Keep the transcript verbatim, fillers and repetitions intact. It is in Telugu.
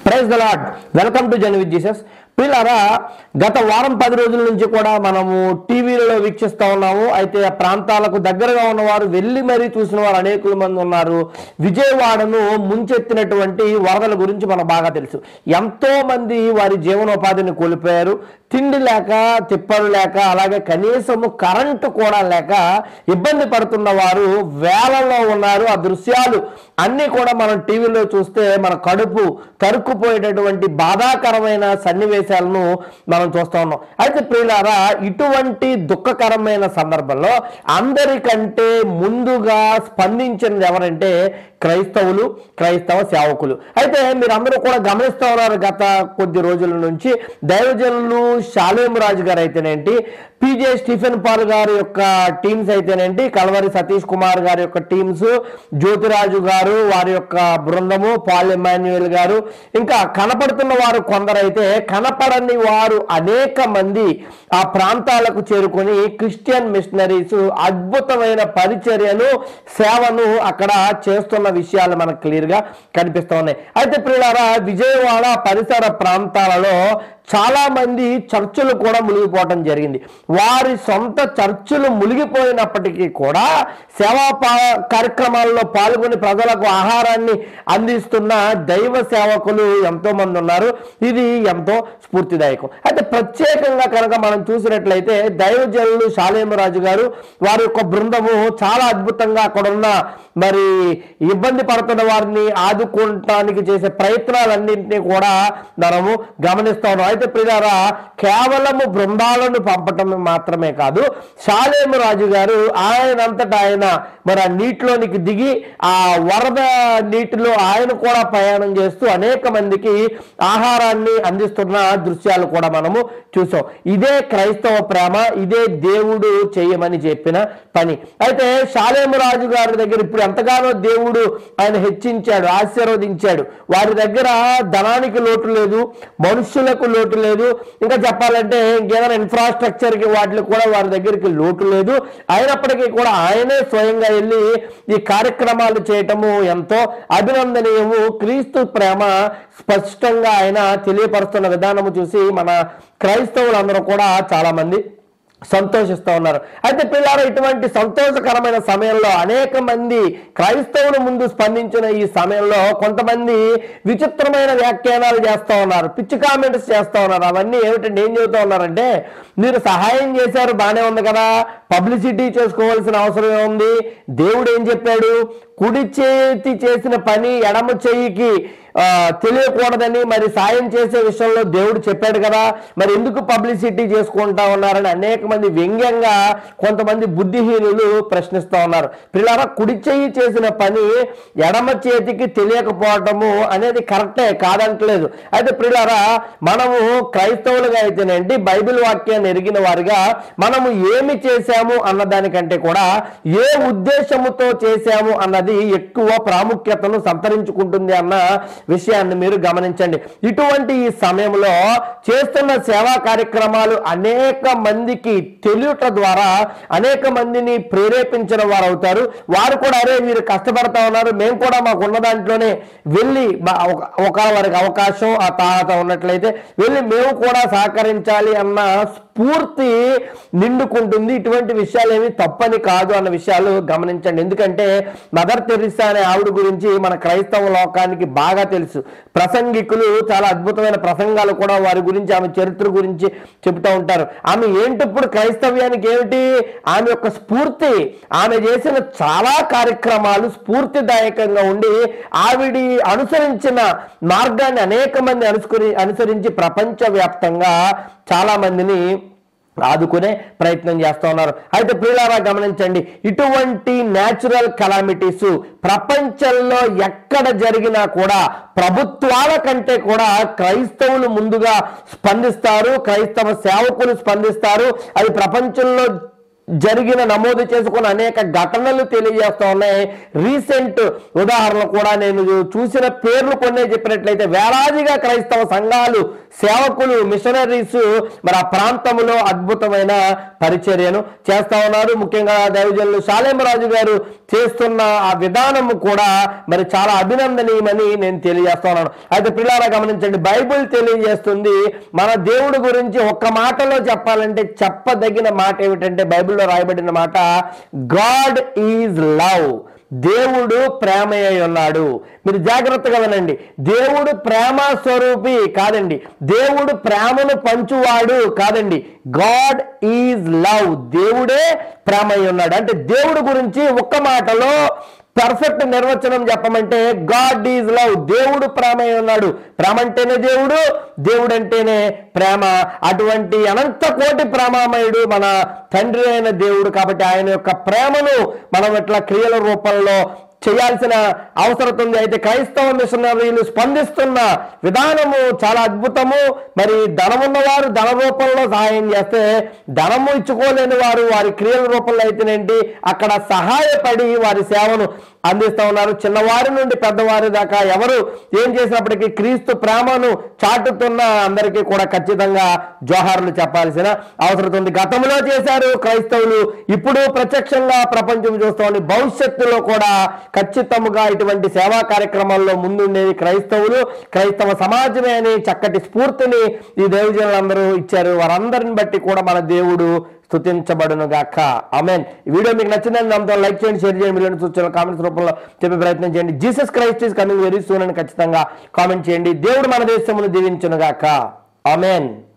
Praise the lord. Welcome to journey with Jesus. పిల్లరా, గత వారం పది రోజుల నుంచి కూడా మనము టీవీలలో వీక్షిస్తూ ఉన్నాము. అయితే ఆ ప్రాంతాలకు దగ్గరగా ఉన్నవారు వెళ్ళి మరీ చూసిన వారు అనేకుల మంది ఉన్నారు. విజయవాడను ముంచెత్తినటువంటి వరదల గురించి మనకు బాగా తెలుసు. ఎంతో మంది వారి జీవనోపాధిని కోల్పోయారు. తిండి లేక, తిప్పలు లేక, అలాగే కనీసము కరెంటు కూడా లేక ఇబ్బంది పడుతున్న వారు వేలలో ఉన్నారు. ఆ దృశ్యాలు అన్నీ కూడా మనం టీవీలో చూస్తే మన కడుపు తరుక్కుపోయేటటువంటి బాధాకరమైన సన్నివేశాలను మనం చూస్తూ ఉన్నాం. అయితే ప్రియులారా, ఇటువంటి దుఃఖకరమైన సందర్భంలో అందరికంటే ముందుగా స్పందించినది ఎవరంటే క్రైస్తవులు, క్రైస్తవ సేవకులు. అయితే మీరు అందరూ కూడా గమనిస్తూ ఉన్నారు, గత కొద్ది రోజుల నుంచి దైవజనులు షాలేం రాజు గారు అయితేనేంటి, పీజే స్టీఫెన్ పాల్ గారి యొక్క టీమ్స్ అయితేనేంటి, కల్వరి సతీష్ కుమార్ గారి యొక్క టీమ్స్, జ్యోతిరాజు గారు వారి యొక్క బృందము, పాల్ ఎమాన్యుయల్ గారు, ఇంకా కనపడుతున్న వారు కొందరైతే కనపడని వారు అనేక మంది ఆ ప్రాంతాలకు చేరుకొని క్రిస్టియన్ మిషనరీస్ అద్భుతమైన పరిచర్యను, సేవను అక్కడ చేస్తున్న విషయాలు మనకు క్లియర్ గా కనిపిస్తూ ఉన్నాయి. అయితే ప్రియులారా, విజయవాడ పరిసర ప్రాంతాలలో చాలా మంది చర్చిలు కూడా మునిగిపోవటం జరిగింది. వారి సొంత చర్చిలు మునిగిపోయినప్పటికీ కూడా సేవా కార్యక్రమాల్లో పాల్గొని ప్రజలకు ఆహారాన్ని అందిస్తున్న దైవ సేవకులు ఎంతో మంది ఉన్నారు. ఇది ఎంతో స్ఫూర్తిదాయకం. అయితే ప్రత్యేకంగా కనుక మనం చూసినట్లయితే దైవజనులు షాలేం రాజు గారు వారి యొక్క బృందము చాలా అద్భుతంగా అక్కడున్న మరి ఇబ్బంది పడుతున్న వారిని ఆదుకోవటానికి చేసే ప్రయత్నాలన్నింటినీ కూడా మనము గమనిస్తా ఉన్నాం. అయితే ప్రియులారా, కేవలము బృందాలను పంపటం మాత్రమే కాదు, షాలేం రాజు గారు ఆయనంతటా ఆయన మరి ఆ నీటిలోనికి దిగి ఆ వరద నీటిలో ఆయన కూడా ప్రయాణం చేస్తూ అనేక మందికి ఆహారాన్ని అందిస్తున్న దృశ్యాలు కూడా మనము చూసాం. ఇదే క్రైస్తవ ప్రేమ, ఇదే దేవుడు చేయమని చెప్పిన పని. అయితే షాలేం రాజు గారి దగ్గర ఇప్పుడు ఎంతగానో దేవుడు ఆయన హెచ్చించాడు, ఆశీర్వదించాడు. వారి దగ్గర ధనానికి లోటు లేదు, మనుషులకు లోటు లేదు, ఇంకా చెప్పాలంటే ఇంకేదైనా ఇన్ఫ్రాస్ట్రక్చర్ కి వాటికి కూడా వారి దగ్గరికి లోటు లేదు. అయినప్పటికీ కూడా ఆయనే స్వయంగా వెళ్ళి ఈ కార్యక్రమాలు చేయటము ఎంతో అభినందనీయము. క్రీస్తు ప్రేమ స్పష్టంగా ఆయన తెలియపరుస్తున్న విధానము చూసి మన క్రైస్తవులందరూ కూడా చాలా మంది సంతోషిస్తూ ఉన్నారు. అయితే పిల్లలు, ఇటువంటి సంతోషకరమైన సమయంలో అనేక మంది క్రైస్తవుల ముందు స్పందించిన ఈ సమయంలో కొంతమంది విచిత్రమైన వ్యాఖ్యానాలు చేస్తూ ఉన్నారు, పిచ్చి కామెంట్స్ చేస్తూ ఉన్నారు. అవన్నీ ఏమిటంటే ఏం చెబుతూ ఉన్నారంటే, మీరు సహాయం చేశారు బాగానే ఉంది కదా, పబ్లిసిటీ చేసుకోవాల్సిన అవసరం ఏముంది? దేవుడు ఏం చెప్పాడు? కుడి చేతి చేసిన పని ఎడమ చెయ్యికి తెలియకూడదని మరి సాయం చేసే విషయంలో దేవుడు చెప్పాడు కదా, మరి ఎందుకు పబ్లిసిటీ చేసుకుంటా ఉన్నారని అనేక మంది వ్యంగ్యంగా కొంతమంది బుద్ధిహీనులు ప్రశ్నిస్తూ ఉన్నారు. పిల్లరా, కుడి చెయ్యి చేసిన పని ఎడమ చేతికి తెలియకపోవటము అనేది కరెక్టే, కాదంటలేదు. అయితే పిల్లరా, మనము క్రైస్తవులుగా అయితేనేంటి, బైబిల్ వాక్యాన్ని ఎరిగిన వారిగా మనము ఏమి చేశాము అన్నదానికంటే కూడా ఏ ఉద్దేశముతో చేశాము అన్నది ఎక్కువ ప్రాముఖ్యతను సంతరించుకుంటుంది అన్న విషయాన్ని మీరు గమనించండి. ఇటువంటి ఈ సమయంలో చేస్తున్న సేవా కార్యక్రమాలు అనేక మందికి తెలియట ద్వారా అనేక మందిని ప్రేరేపించిన వారు అవుతారు. వారు కూడా అరే మీరు కష్టపడతా ఉన్నారు, మేము కూడా మాకు ఉన్న దాంట్లోనే వెళ్ళి ఒక వారికి అవకాశం ఆ తాహత ఉన్నట్లయితే వెళ్ళి మేము కూడా సహకరించాలి అన్న స్ఫూర్తి నిండుకుంటుంది. ఇటువంటి విషయాలు ఏమి తప్పని కాదు అన్న విషయాలు గమనించండి. ఎందుకంటే మదర్ తెరిసా అనే ఆవిడ గురించి మన క్రైస్తవ లోకానికి బాగా తెలుసు. ప్రసంగికులు చాలా అద్భుతమైన ప్రసంగాలు కూడా వారి గురించి, ఆమె చరిత్ర గురించి చెబుతూ ఉంటారు. ఆమె ఏంటప్పుడు క్రైస్తవ్యానికి ఏమిటి? ఆమె యొక్క స్ఫూర్తి, ఆమె చేసిన చాలా కార్యక్రమాలు స్ఫూర్తిదాయకంగా ఉండి ఆవిడి అనుసరించిన మార్గాన్ని అనేక మంది అనుసరి అనుసరించి ప్రపంచవ్యాప్తంగా చాలా మందిని ఆదుకునే ప్రయత్నం చేస్తూ ఉన్నారు. అయితే ప్రియులారా గమనించండి, ఇటువంటి న్యాచురల్ కెలామిటీస్ ప్రపంచంలో ఎక్కడ జరిగినా కూడా ప్రభుత్వాల కంటే కూడా క్రైస్తవులు ముందుగా స్పందిస్తారు, క్రైస్తవ సేవకులు స్పందిస్తారు. అది ప్రపంచంలో జరిగిన నమోదు చేసుకున్న అనేక ఘటనలు తెలియజేస్తూ ఉన్నాయి. రీసెంట్ ఉదాహరణలు కూడా నేను చూసిన పేర్లు కొన్ని చెప్పినట్లయితే వేలాదిగా క్రైస్తవ సంఘాలు, సేవకులు, మిషనరీస్ మరి ఆ ప్రాంతంలో అద్భుతమైన పరిచర్యను చేస్తా ఉన్నారు. ముఖ్యంగా దైవజనులు శాలేమరాజు గారు చేస్తున్న ఆ విధానము కూడా మరి చాలా అభినందనీయమని నేను తెలియజేస్తా ఉన్నాను. అయితే పిల్లల గమనించండి, బైబిల్ తెలియజేస్తుంది మన దేవుడి గురించి ఒక్క మాటలో చెప్పాలంటే చెప్పదగిన మాట ఏమిటంటే బైబిల్లో రాయబడిన మాట, గాడ్ ఈజ్ లవ్. దేవుడు ప్రేమ అయి ఉన్నాడు. మీరు జాగ్రత్తగా వినండి, దేవుడు ప్రేమ స్వరూపి కాదండి, దేవుడు ప్రేమను పంచువాడు కాదండి. God is love. దేవుడే ప్రేమ అయి ఉన్నాడు. అంటే దేవుడు గురించి ఒక్క మాటలో పర్ఫెక్ట్ నిర్వచనం చెప్పమంటే గాడ్ ఈజ్ లవ్. దేవుడు ప్రేమ అయి ఉన్నాడు. ప్రేమ అంటేనే దేవుడు, దేవుడు అంటేనే ప్రేమ. అటువంటి అనంత కోటి ప్రేమామయుడు మన తండ్రి అయిన దేవుడు. కాబట్టి ఆయన యొక్క ప్రేమను మనం ఇట్లా క్రియల రూపంలో చేయాల్సిన అవసరం ఉంది. అయితే క్రైస్తవ మిషనరీలు స్పందిస్తున్న విధానము చాలా అద్భుతము. మరి ధనమున్నవారు ధన రూపంలో సహాయం చేస్తే, ధనము ఇచ్చుకోలేని వారు వారి క్రియల రూపంలో అయితేనేంటి అక్కడ సహాయపడి వారి సేవను అందిస్తూ ఉన్నారు. చిన్నవారి నుండి పెద్దవారి దాకా ఎవరు ఏం చేసినప్పటికీ క్రీస్తు ప్రేమను చాటుతున్న అందరికీ కూడా ఖచ్చితంగా జోహార్లు చెప్పాల్సిన అవసరం ఉంది. గతంలో చేశారు క్రైస్తవులు, ఇప్పుడు ప్రత్యక్షంగా ప్రపంచం చూస్తామని భవిష్యత్తులో కూడా ఖచ్చితంగా ఇటువంటి సేవా కార్యక్రమాల్లో ముందుండేది క్రైస్తవులు, క్రైస్తవ సమాజమే అని చక్కటి స్ఫూర్తిని ఈ దైవజనులందరూ ఇచ్చారు. వారందరిని బట్టి కూడా మన దేవుడు స్తుతించబడును గాక. ఆమేన్. ఈ వీడియో మీకు నచ్చిందని నమ్మతో లైక్ చేయండి, షేర్ చేయండి, మిలియన్ సూచనలు కామెంట్స్ రూపంలో చెప్పే ప్రయత్నం చేయండి. Jesus Christ is coming very soon అని ఖచ్చితంగా కామెంట్ చేయండి. దేవుడు మన దేశమును దీవించును గాక. ఆమేన్.